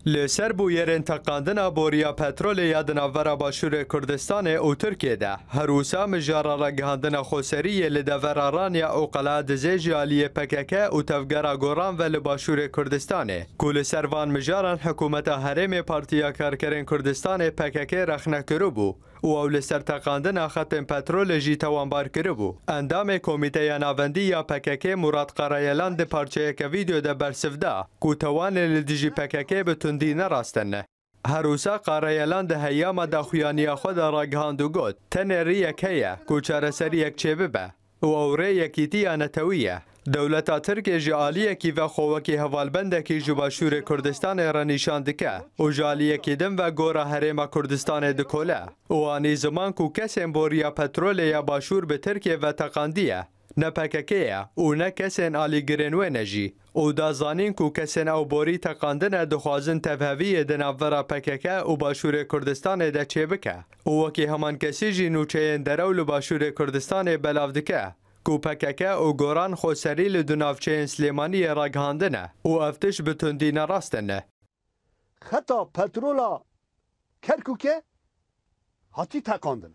لسر بویرین تقاندنا بوریا پترول یادنا ورا باشور کردستان او ترکیه ده هروسا مجارا را گهاندنا خوسری لدورارانیا او قلعه دزه جالی پککه او تفگرا گوران و لباشور کردستانه کل سروان مجاران حکومت هرم پارتیا کارکرین کردستان پککه رخنه کرو بو او لسر تقاندنا ختم پترول جی توانبار کرو بو اندام کمیته ناوندی یا پککه مراد قرایلان ده پارچه که ویدیو ده برسفده کو توان لدیجی پککه بتون دی نراستن هروسا قرایلان ده هیام داخویانی خود را گهاندو گوت تنری یکیه کوچار سری یک چه به و اوره یکیتی آنتویه دولتا ترک جالیه کی و خوکی حوالبنده کی جباشور کردستان را نشان دکه و جالیه کی دم و گورا هرم کردستان دکوله و آنی زمان کو کسیم بوریا پترول یا باشور به ترکیه و تقاندیه نه پککیه و نه کسین آلی گرنوه نجی او دا زانین کو کسین او بوری تقاندن دخوازن تفهوی دناورا پککه او باشور کردستان ده چه بکه او وکی همان کسی جی نوچه درول باشور کردستان بلاو دکه کو پککه او گوران خوسری لدنافچه سلیمانی را گهاندنه او افتش بتوندی نراستنه خطا پترولا کرکوکه هاتی تقاندنه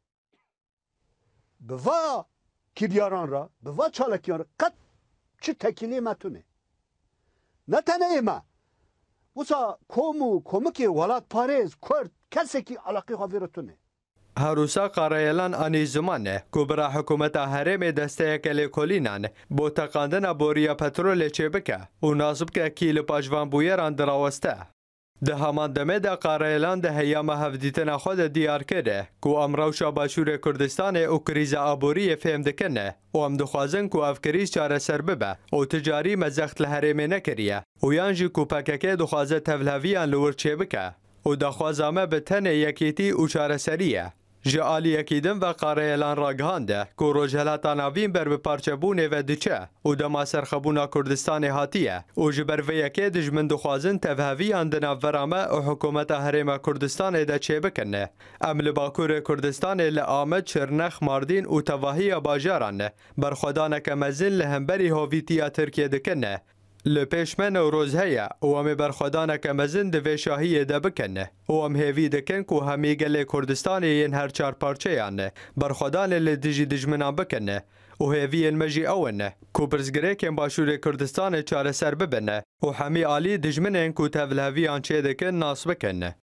بوا کلیاران را بوا چالکیان را قط چه تکیلی متونه نه تنه ایمه وسا کومکی ولاد پاریز کرد کسی که علاقی خواهی رتونه هروسا قرایلان آنی زمانه که برا حکومت هرم دسته کلی کلینان با تقاندن بوریا پترول چه بکه و نازب که کیل پاجوان بویران دراوسته ده همان دمه ده قرایلان ده هیام هفدیتن خود دیار کرده که امروشا باشور کردستان او کریز آبوری فهم دکنه و ام دخوازن که اف کریز چاره سر ببه و تجاری مزخت لحرمه نکریه و یانجی که پککه دخوازه تولهویان لور چه بکه و دخوازامه به تن یکیتی و چاره سریه جالی یکیدن و قرایلان را گهانده که روجهلاتا ناوین بر بپارچه بونه و دچه و دما سرخبونا کردستان هاتیه و جبر و یکی دجمن دخوازن تفهوی اندنا ورامه و حکومت هرم کردستان ده چه بکنه امل باکور کردستان لآمد شرنخ ماردین و تواهی باجارانه برخودانه که مزین لهمبری هویتیا ترکیه دکنه لپیشمن و روز هیا و هم برخودانه که مزن دوی شاهی ده بکنه و هم هیوی دکن که همی گل کردستانی این هر چار پارچه یانه برخودان لدیجی دجمنان بکنه و هیوی المجی اونه که برزگره که باشور کردستان چاره سر ببنه و همی آلی دجمنن که تولهوی آنچه دکن ناس بکنه